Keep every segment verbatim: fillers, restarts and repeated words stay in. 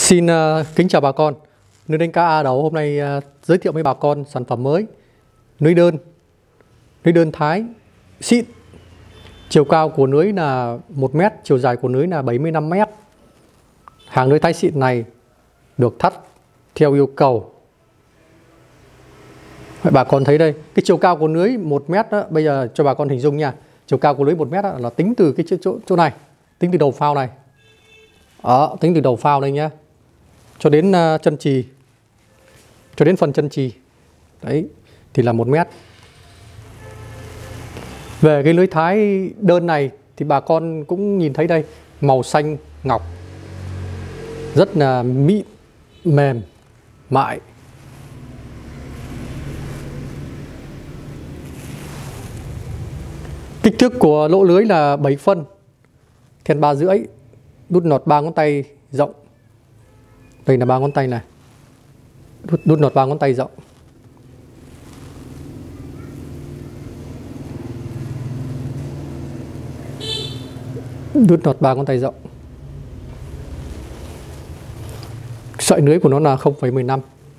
Xin uh, kính chào bà con. Nơi đánh cá A Đấu hôm nay uh, giới thiệu với bà con sản phẩm mới lưới đơn, lưới đơn Thái xịn. Chiều cao của lưới là một mét, chiều dài của lưới là bảy mươi lăm mét. Hàng lưới Thái xịn này được thắt theo yêu cầu. Vậy bà con thấy đây, cái chiều cao của lưới một mét đó, bây giờ cho bà con hình dung nha. Chiều cao của lưới một mét đó, là tính từ cái chỗ, chỗ này, tính từ đầu phao này. Đó, tính từ đầu phao đây nhá, cho đến uh, chân chì, cho đến phần chân chì đấy thì là một mét. Về cái lưới Thái đơn này thì bà con cũng nhìn thấy đây, màu xanh ngọc, rất là mịn, mềm, mại. Kích thước của lỗ lưới là bảy phân, then ba rưỡi, đút nọt ba ngón tay rộng. Đây là ba ngón tay này, đút, đút nọt ba ngón tay rộng. Đút nọt ba ngón tay rộng. Sợi lưới của nó là không phẩy mười lăm.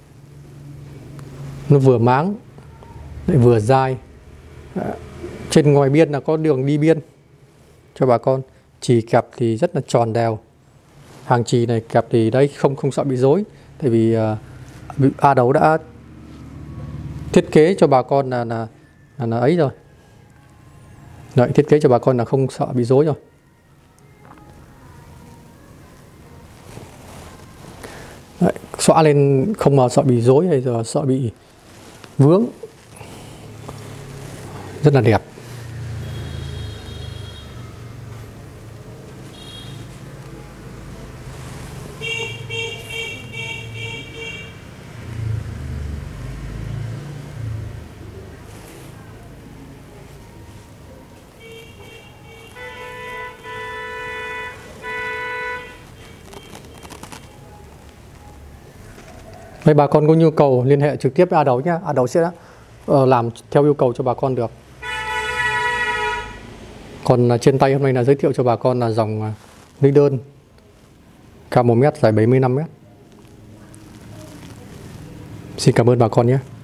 Nó vừa máng lại vừa dai. Trên ngoài biên là có đường đi biên cho bà con. Chì kẹp thì rất là tròn đều. Hàng chì này kẹp thì đấy không không sợ bị rối. Tại vì uh, A Đấu đã thiết kế cho bà con là là, là, là ấy rồi. Đấy, thiết kế cho bà con là không sợ bị rối rồi. Đấy, xõa lên không mà sợ bị rối hay giờ sợ bị vướng. Rất là đẹp. Vậy bà con có nhu cầu liên hệ trực tiếp với A Đấu nhé. A Đấu sẽ uh, làm theo yêu cầu cho bà con được. Còn uh, trên tay hôm nay là giới thiệu cho bà con là dòng uh, lưới đơn cao một mét, dài bảy mươi lăm mét. Xin cảm ơn bà con nhé.